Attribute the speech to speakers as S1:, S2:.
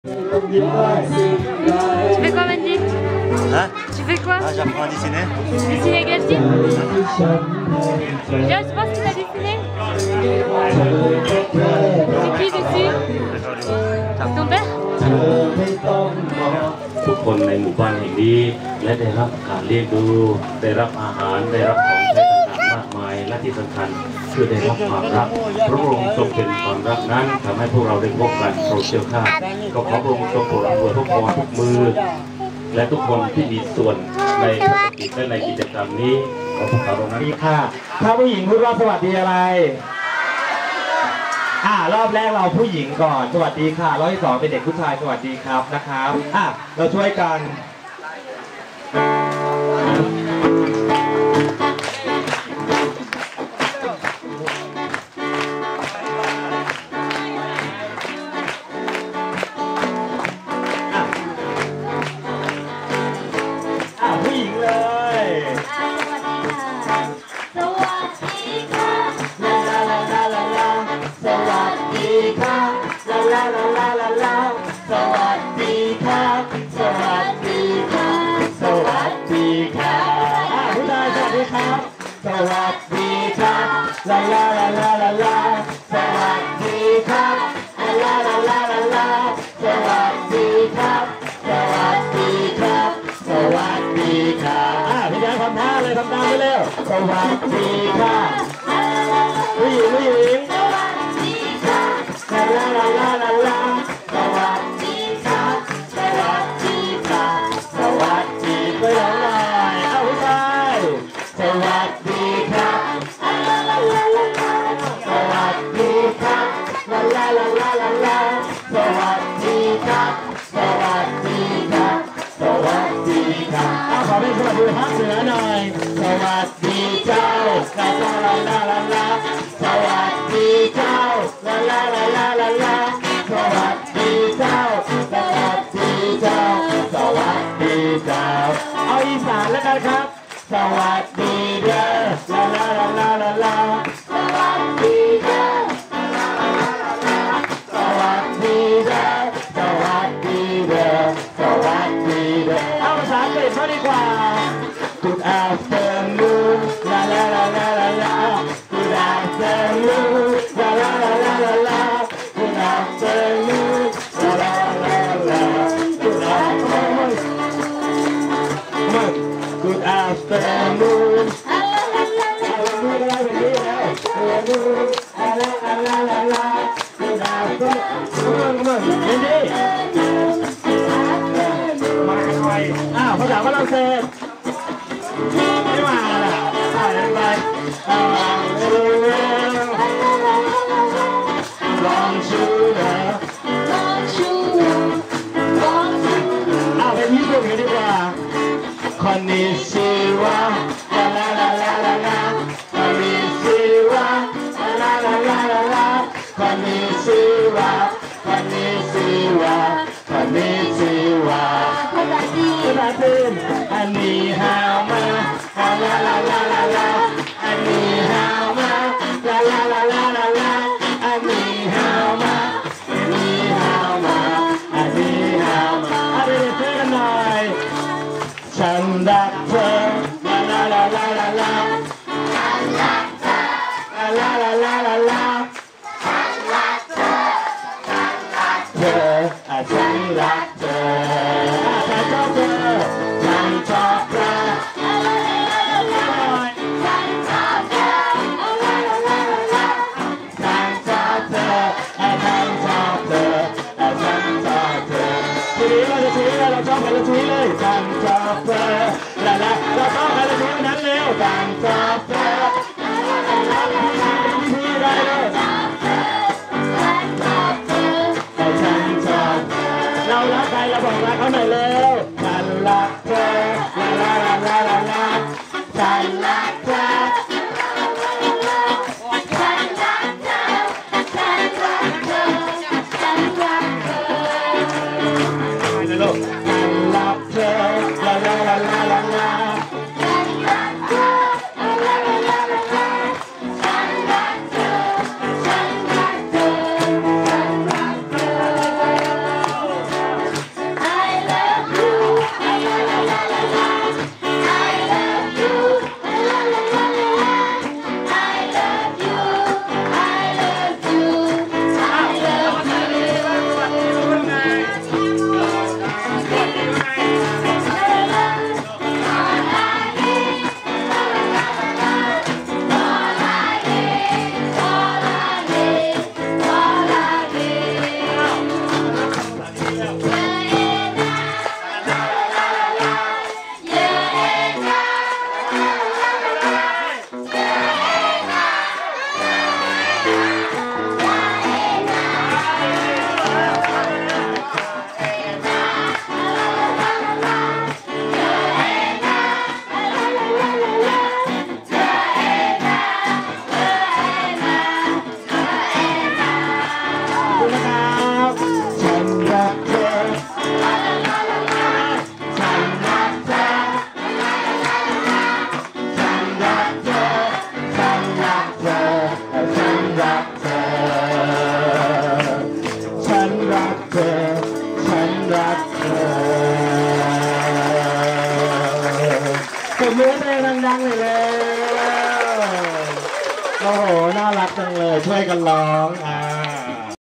S1: Tu fais quoi, Mandy?
S2: Hein?
S1: Tu fais quoi?
S2: Ah, j'apprends à dessiner.
S1: Dessiner Galtine? Déjà, je pense qu'il a dessiné. C'est qui dessus? Ton père?
S3: ทุกคนในหมู่บ้านแห่งนี้และได้รับการเลี้ยงดูได้รับอาหารได้รับของใช้ต่างๆมากมายและที่สำคัญคือได้รับความรักพระองค์ทรงเป็นความรักนั้นทำให้พวกเราได้พบกันโปรดเจ้าข้าก็ขอพระองค์ทรงโปรดอำนวยพระพรทุกมือและทุกคนที่มีส่วนในภารกิจและในกิจกรรมนี้ขอพวกเรานั้นดีค่ะถ้าผู้หญิงพูดว่าสวัสดีอะไรรอบแรกเราผู้หญิงก่อนสวัสดีค่ะรอบที่2เป็นเด็กผู้ชายสวัสดีครับนะครับเราช่วยกันผู้หญิงเลยสวัสดีค่ะลาลาลาลาลาลาสวัสดีค่ะลาลาลาลาลาลาสวัสดีค่ะสวัสดีค่ะสวัสดีค่ะผู้ชายสวัสดีครับสวัสดีครับลาลาลาลาลาลาสวัสดีครับลาลาลาลาลาสวัสดีครับสวัสดีครับสวัสดีค่ะพี่ยายทำท่าเลยทำตามไปเร็วสวัสดีค่ะผู้หญิงผู้หญิงสวัสดีค่ะลาลาลาลาลาสวัสดีค่ะสวัสดีค่ะสวัสดีไปร้องหน่อยผู้ชายสวัสดีครับลาลาลาลาลาสวัสดีครับลาลาลาลาลาลาสวัสดีครับสวัสดีครับสวัสดีครับขอเป็นสวัสดีภาคเหนือหน่อยสวัสดีเจ้าลาลาลาลาลาสวัสดีเจ้าลาลาลาลาลาลาสวัสดีเจ้าสวัสดีเจ้าสวัสดีเจ้าเอาอีสานแล้วกันครับสวัสดีเด้อลาลาลาลาลาสวัสดีเด้อสวัสดีเด้อสวัสดีเด้อสวัสดีเด้อเอาภาษาอังกฤษมาดีกว่า Good afternoon la la la la la la Good afternoon la la la la la la Good afternoon la la la la Good afternoon Good afternoon Good afternoon มาใครภาษาฝรั่งเศสไม่มาล่ะไปลองชูเป็นญี่ปุ่นกันดีกว่าคอนนิชิวะลาลาลาลาลาลาคอนนิชิวะลาลาลาลาลาคอนนิชิวะคอนนิชิวะคอนนิชิวะภาษาจีนอันนี้ฮาวมาลาลาลาลาลาอันนี้ฮาวมาลาลาลาลาลาลาอันนี้ฮาวมาอันนี้ฮาวมาอันนี้ฮาวมาเดี๋ยวเจอกันหน่อยฉันรักเธอลาลาลาลาลาฉันรักเธอลาลาลาลาลาฉันรักเธอฉันรักเธอฉันรักเธอฉันชอบเธอฉันชอบเธอฉันชอบเธอฉันชอบเธอฉันชอบเธอฉันชอบเธอทีนี้เราจะชี้เราชอบกันเราชี้เลยฉันชอบเธอลาลาเราชอบกันเราชี้นั้นเร็วฉันชอบเธอพี่ได้เลยฉันชอบเรารักใครเราบอกรักเขาหน่อยเร็วฉันรักเธอลาลาลาลาลาฉันรักเธอฉันรักเธอฉันรักเธอฉันรักเธอลูกฉันรักเธอลาลาลาลาลาลาฉันรักเธอลาลาลาลาลาฉันรักเธอฉันรักเธอฉันรักเธอผมมือเพลงดังๆเลยแล้วโอ้โหน่ารักจังเลยช่วยกันร้อง